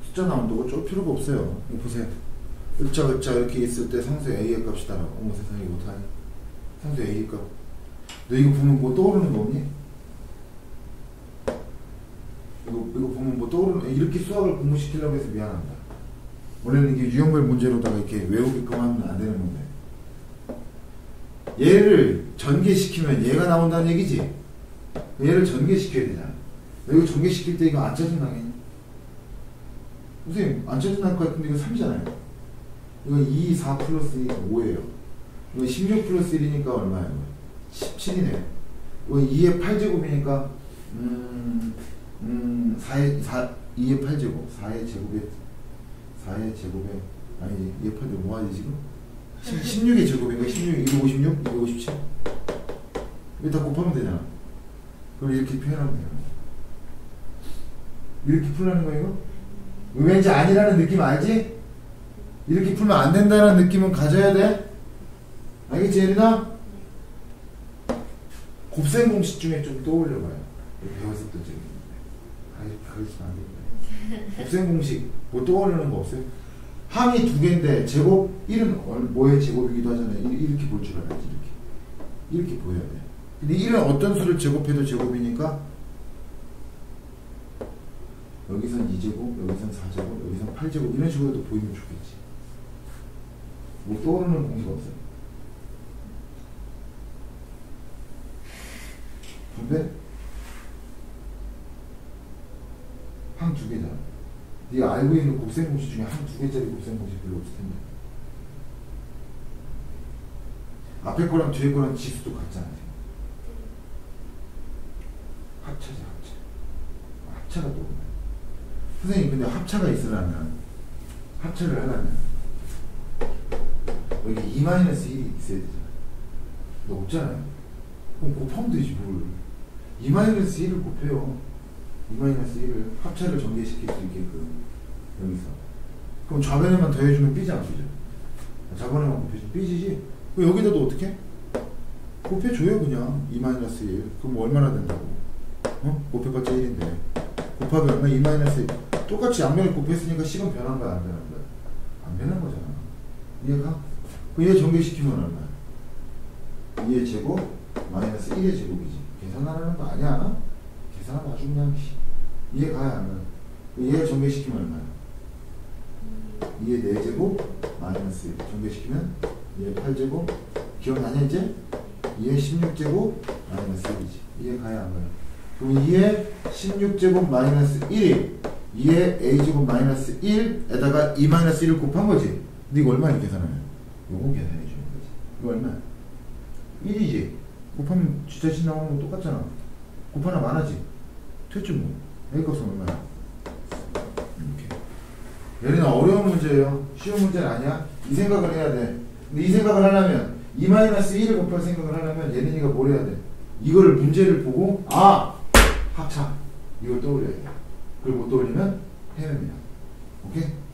숫자 나온다고 쫄 필요가 없어요. 이거 보세요. 을자 이렇게 있을 때 상수 A의 값이다라고. 어머 세상에 이거 어떡하냐. 상수 A의 값. 너 이거 보면 뭐 떠오르는 거 없니? 이거 보면 뭐 떠오르는, 이렇게 수학을 공부시키려고 해서 미안합니다. 원래는 이게 유형별 문제로다가 이렇게 외우게끔 하면 안 되는 건데. 얘를 전개시키면 얘가 나온다는 얘기지. 얘를 전개시켜야 되잖아. 이거 전개시킬 때 이거 안 짜증나겠니? 선생님 안 짜증날 것 같은데 이거 3이잖아요. 이거 2, 4 플러스 2가 5예요. 이거 16 플러스 1이니까 얼마예요? 17이네요. 이거 2의 8제곱이니까 2의 8제곱 4의 제곱에 아니 2의 8제곱 뭐하지 지금? 16의 제곱인가? 16, 256, 257 이거 다 곱하면 되잖아. 그럼 이렇게 표현하면 돼요. 이렇게 풀라는 거 이거? 왠지 아니라는 느낌 알지? 이렇게 풀면 안 된다는 느낌은 가져야 돼. 알겠지 예린아? 곱셈 공식 중에 좀 떠올려봐요. 배웠었던 적이 있는데. 가르치면 안 됩니다. 곱셈 공식 뭐 떠오르는 거 없어요? 항이 두 개인데 제곱 1은 뭐의 제곱이기도 하잖아요. 이렇게 볼 줄 알아야지. 이렇게 보여야 돼. 근데 1은 어떤 수를 제곱해도 제곱이니까 여기선 2제곱, 여기선 4제곱, 여기선 8제곱 이런 식으로도 보이면 좋겠지. 뭐 떠오르는 공식 없어요? 분배? 항 두 개잖아. 네가 알고 있는 곱셈 공식 중에 항 두 개짜리 곱셈 공식 별로 없을 텐데. 앞에 거랑 뒤에 거랑 지수도 같잖아. 합차지 합차. 합차가 또 선생님 근데 합차가 있으려면 합차를 하려면 여기 2-1이 있어야 되잖아. 너 없잖아요. 그럼 곱하면 되지 뭘. 2-1을 곱해요. 2-1을 합차를 전개시킬 수 있게끔 여기서. 그럼 좌변에만 더해주면 삐지 안 삐져? 좌변에만 곱해주면 삐지지? 그럼 여기다도 어떻게? 곱해줘요 그냥 2-1. 그럼 얼마나 된다고? 어? 곱해봤자 1인데 곱하기 얼마? 2-1. 똑같이 양면을 곱했으니까 식은 변한 거야 안 변한 거야? 안 변한 거잖아. 이해가? 그 얘 전개시키면 얼마야? 2의 제곱 마이너스 1의 제곱이지. 계산하라는 거 아니야? 계산하면 아주 그냥 이해가야 하면 얘 전개시키면 얼마야? 2의 4제곱 마이너스 1 전개시키면 2의 8제곱 기억나냐 이제? 2의 16제곱 마이너스 1이지. 이해가야 안 가요? 그럼 2의 16제곱 마이너스 1이 2의 a제곱 마이너스 1에다가 2-1을 곱한 거지. 근데 이거 얼마나 계산하면? 요거 계산해 주는 거지. 이거 얼마야? 1이지. 곱하면 주자식 나오는 거 똑같잖아. 곱하나 많아지. 됐지 뭐. a 값은 얼마야? 이렇게. 예린아 어려운 문제예요. 쉬운 문제는 아니야. 이 생각을 해야 돼. 근데 이 생각을 하려면 2-1을 곱할 생각을 하려면 예린이가 뭘 해야 돼? 이거를 문제를 보고 합차. 이걸 떠올려야 돼. 그걸 못 떠올리면 헤매입니다. 오케이?